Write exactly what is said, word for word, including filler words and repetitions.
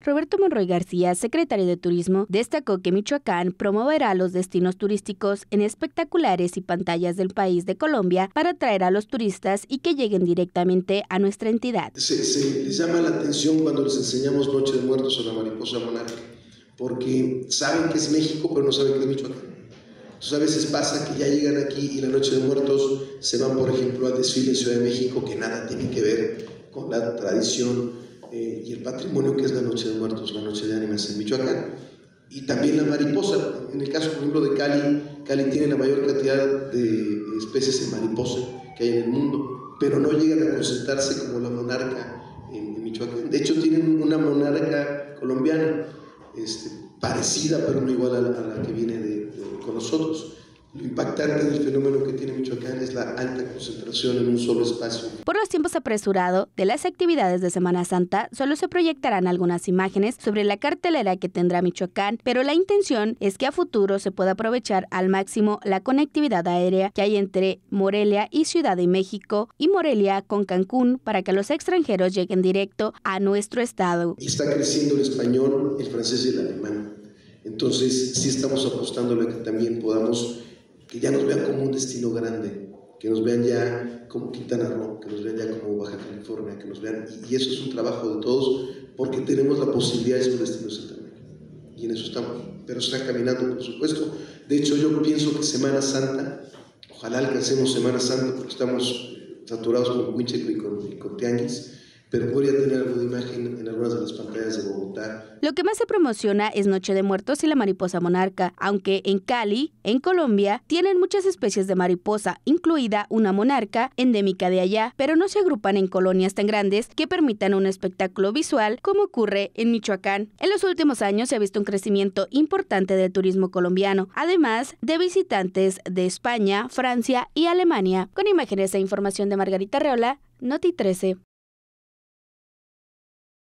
Roberto Monroy García, secretario de Turismo, destacó que Michoacán promoverá los destinos turísticos en espectaculares y pantallas del país de Colombia para atraer a los turistas y que lleguen directamente a nuestra entidad. Se, se les llama la atención cuando les enseñamos Noche de Muertos o la mariposa monarca, porque saben que es México, pero no saben que es Michoacán. Entonces a veces pasa que ya llegan aquí y la Noche de Muertos se van, por ejemplo, al desfile en Ciudad de México, que nada tiene que ver con la tradición eh, y el patrimonio que es la Noche de Muertos, la Noche de Ánimas en Michoacán. Y también la mariposa, en el caso, por ejemplo, de Cali, Cali tiene la mayor cantidad de especies de mariposa que hay en el mundo, pero no llegan a concentrarse como la monarca en, en Michoacán. De hecho, tienen una monarca colombiana, este, parecida, pero no igual a la, a la que viene de, de, con nosotros. Lo impactante del fenómeno que tiene Michoacán es la alta concentración en un solo espacio. Por los tiempos apresurados de las actividades de Semana Santa, solo se proyectarán algunas imágenes sobre la cartelera que tendrá Michoacán, pero la intención es que a futuro se pueda aprovechar al máximo la conectividad aérea que hay entre Morelia y Ciudad de México y Morelia con Cancún para que los extranjeros lleguen directo a nuestro estado. Y está creciendo el español, el francés y el alemán. Entonces, sí estamos apostando a que también podamos, que ya nos vean como un destino grande, que nos vean ya como Quintana Roo, que nos vean ya como Baja California, que nos vean, y, y eso es un trabajo de todos, porque tenemos la posibilidad de ser un destino central, y en eso estamos, pero está caminando, por supuesto. De hecho, yo pienso que Semana Santa, ojalá alcancemos Semana Santa, porque estamos saturados con Huicheco y con, y con Tianguis, pero podría tener algo de imagen en algunas de las pantallas de Bogotá. Lo que más se promociona es Noche de Muertos y la mariposa monarca, aunque en Cali, en Colombia, tienen muchas especies de mariposa, incluida una monarca endémica de allá, pero no se agrupan en colonias tan grandes que permitan un espectáculo visual como ocurre en Michoacán. En los últimos años se ha visto un crecimiento importante del turismo colombiano, además de visitantes de España, Francia y Alemania. Con imágenes e información de Margarita Reola, Noti trece.